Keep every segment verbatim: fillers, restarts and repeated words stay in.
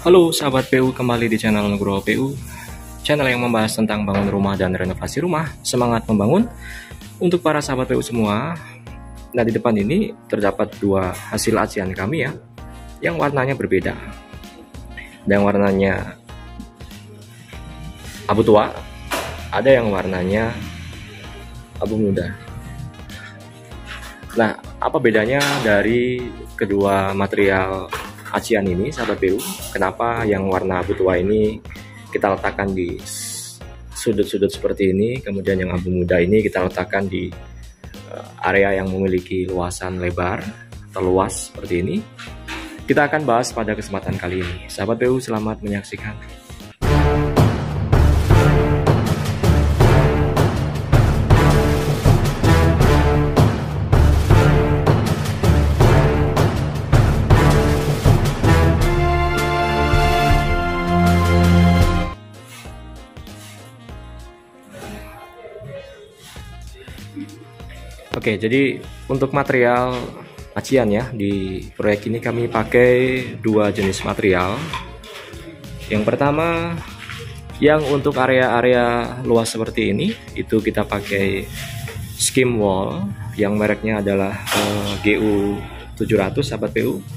Halo sahabat P U, kembali di channel Nugroho P U, channel yang membahas tentang bangun rumah dan renovasi rumah. Semangat membangun untuk para sahabat P U semua. Nah, di depan ini terdapat dua hasil acian kami ya, yang warnanya berbeda. Ada yang warnanya abu tua, ada yang warnanya abu muda. Nah, apa bedanya dari kedua material acian ini sahabat P U? Kenapa yang warna abu tua ini kita letakkan di sudut-sudut seperti ini, kemudian yang abu muda ini kita letakkan di area yang memiliki luasan lebar atau luas seperti ini? Kita akan bahas pada kesempatan kali ini. Sahabat P U, selamat menyaksikan. Oke, jadi untuk material acian ya, di proyek ini kami pakai dua jenis material. Yang pertama, yang untuk area-area luas seperti ini, itu kita pakai skim wall yang mereknya adalah uh, G U tujuh ratus sahabat P U.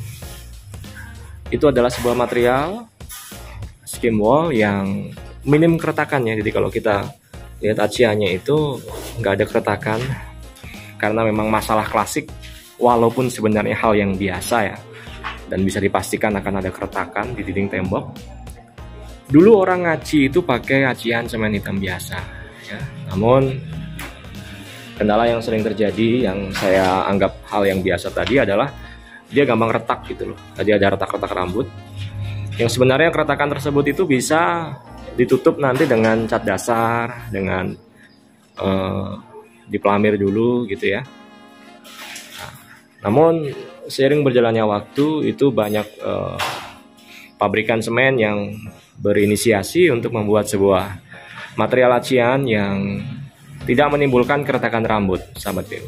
Itu adalah sebuah material skim wall yang minim keretakannya. Jadi kalau kita lihat aciannya itu nggak ada keretakan, karena memang masalah klasik, walaupun sebenarnya hal yang biasa ya, dan bisa dipastikan akan ada keretakan di dinding tembok. Dulu orang ngaci itu pakai acian semen hitam biasa ya. Namun kendala yang sering terjadi, yang saya anggap hal yang biasa tadi adalah dia gampang retak gitu loh. Tadi ada retak-retak rambut, yang sebenarnya keretakan tersebut itu bisa ditutup nanti dengan cat dasar, dengan uh, dipelamir dulu gitu ya. Nah, namun seiring berjalannya waktu itu banyak eh, pabrikan semen yang berinisiasi untuk membuat sebuah material acian yang tidak menimbulkan keretakan rambut sahabat P U.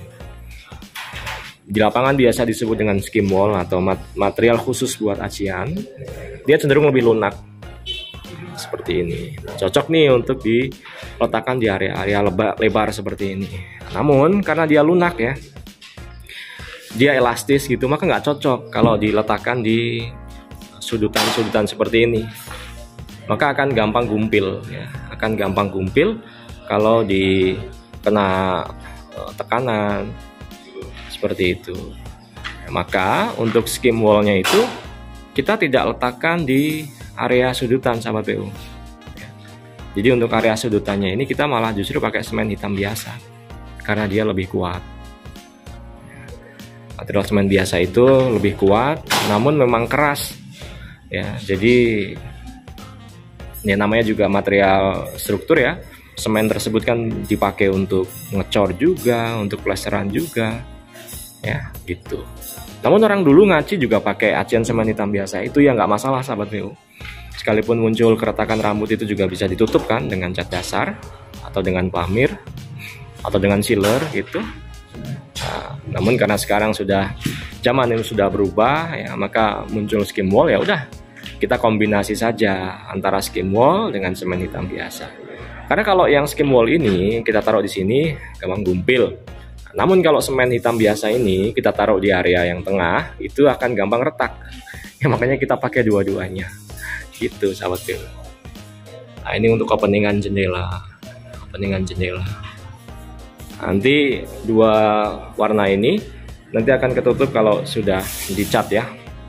Di lapangan biasa disebut dengan skim wall atau mat material khusus buat acian. Dia cenderung lebih lunak seperti ini. Nah, cocok nih untuk diletakkan di area-area lebar, lebar seperti ini. Namun karena dia lunak ya, dia elastis gitu, maka nggak cocok kalau diletakkan di sudutan-sudutan seperti ini. Maka akan gampang gumpil ya, akan gampang gumpil kalau dikena tekanan seperti itu. Maka untuk skim wallnya itu kita tidak letakkan di area sudutan sahabat P U. Jadi untuk area sudutannya ini kita malah justru pakai semen hitam biasa, karena dia lebih kuat. Material semen biasa itu lebih kuat, namun memang keras ya. Jadi ini namanya juga material struktur ya. Semen tersebut kan dipakai untuk ngecor juga, untuk plesteran juga ya gitu. Namun orang dulu ngaci juga pakai acian semen hitam biasa, itu ya nggak masalah sahabat P U. Sekalipun muncul keretakan rambut itu juga bisa ditutup kan dengan cat dasar atau dengan pelamir atau dengan sealer gitu. Nah, namun karena sekarang sudah zaman ini sudah berubah ya, maka muncul skim wall, ya udah kita kombinasi saja antara skim wall dengan semen hitam biasa. Karena kalau yang skim wall ini kita taruh di sini gampang gumpil. Namun kalau semen hitam biasa ini kita taruh di area yang tengah, itu akan gampang retak. Ya makanya kita pakai dua-duanya. Gitu sahabat P U. Nah, ini untuk openingan jendela. Openingan jendela. Nanti dua warna ini nanti akan ketutup kalau sudah dicat ya.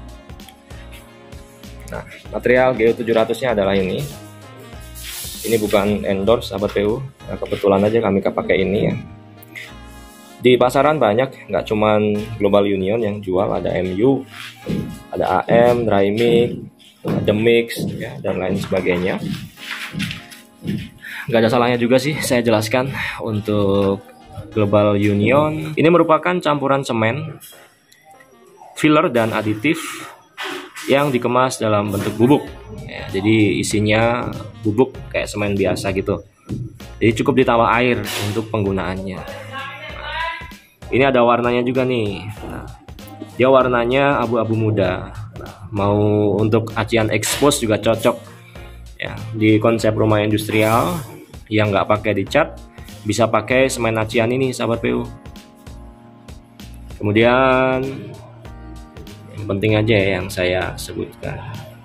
Nah, material G U tujuh ratus nya adalah ini. Ini bukan endorse sahabat P U. Nah, kebetulan aja kami pakai ini ya. Di pasaran banyak, nggak cuman Global Union yang jual, ada M U, ada A M, Dry-Mix, ada Mix ya, dan lain sebagainya. Nggak ada salahnya juga sih saya jelaskan untuk Global Union. Ini merupakan campuran semen, filler dan aditif yang dikemas dalam bentuk bubuk ya, jadi isinya bubuk kayak semen biasa gitu. Jadi cukup ditambah air untuk penggunaannya. Ini ada warnanya juga nih. Nah, dia warnanya abu-abu muda. Nah, mau untuk acian expose juga cocok ya. Di konsep rumah industrial yang nggak pakai dicat, bisa pakai semen acian ini sahabat P U. Kemudian yang penting aja ya yang saya sebutkan.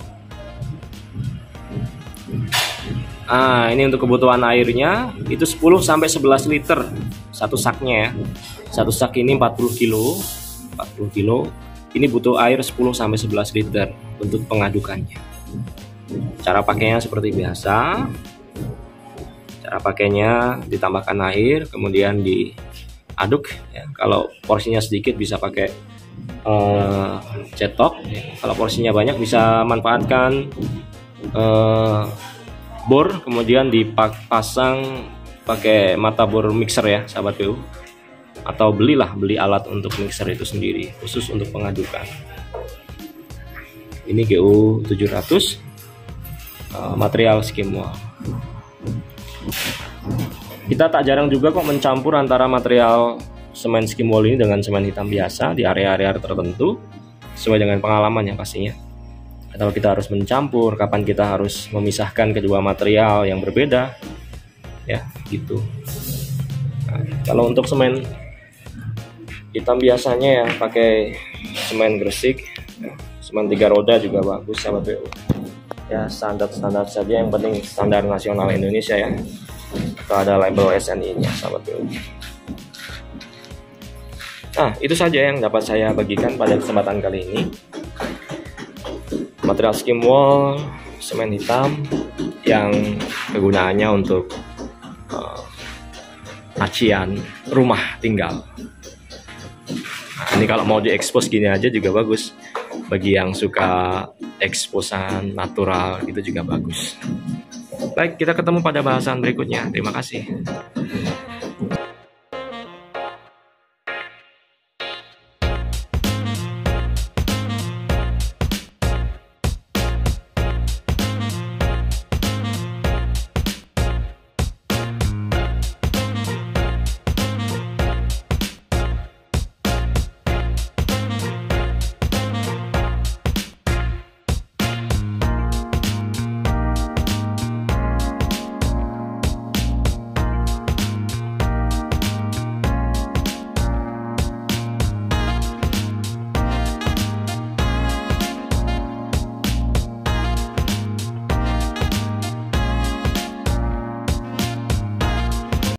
Ah, ini untuk kebutuhan airnya itu sepuluh sampai sebelas liter satu saknya ya. Satu sak ini empat puluh kilo. empat puluh kilo. Ini butuh air sepuluh sampai sebelas liter untuk pengadukannya. Cara pakainya seperti biasa. Cara pakainya ditambahkan air, kemudian diaduk ya. Kalau porsinya sedikit bisa pakai uh, cetok ya. Kalau porsinya banyak bisa manfaatkan uh, bor, kemudian dipasang pakai mata bor mixer ya sahabat P U, atau belilah beli alat untuk mixer itu sendiri khusus untuk pengadukan. Ini G U tujuh ratus uh, material skim wall. Kita tak jarang juga kok mencampur antara material semen skim wall ini dengan semen hitam biasa di area-area tertentu sesuai dengan pengalaman yang pastinya. Atau kita harus mencampur, kapan kita harus memisahkan kedua material yang berbeda ya gitu. Nah, kalau untuk semen hitam biasanya ya pakai semen Gresik ya. Semen tiga roda juga bagus sahabat P U ya, standar-standar saja, yang penting standar nasional Indonesia ya, atau ada label S N I nya sahabat P U. Nah, itu saja yang dapat saya bagikan pada kesempatan kali ini. Material skim wall semen hitam yang kegunaannya untuk uh, acian rumah tinggal. Nah, ini kalau mau diekspos gini aja juga bagus. Bagi yang suka eksposan natural itu juga bagus. Baik, kita ketemu pada bahasan berikutnya. Terima kasih.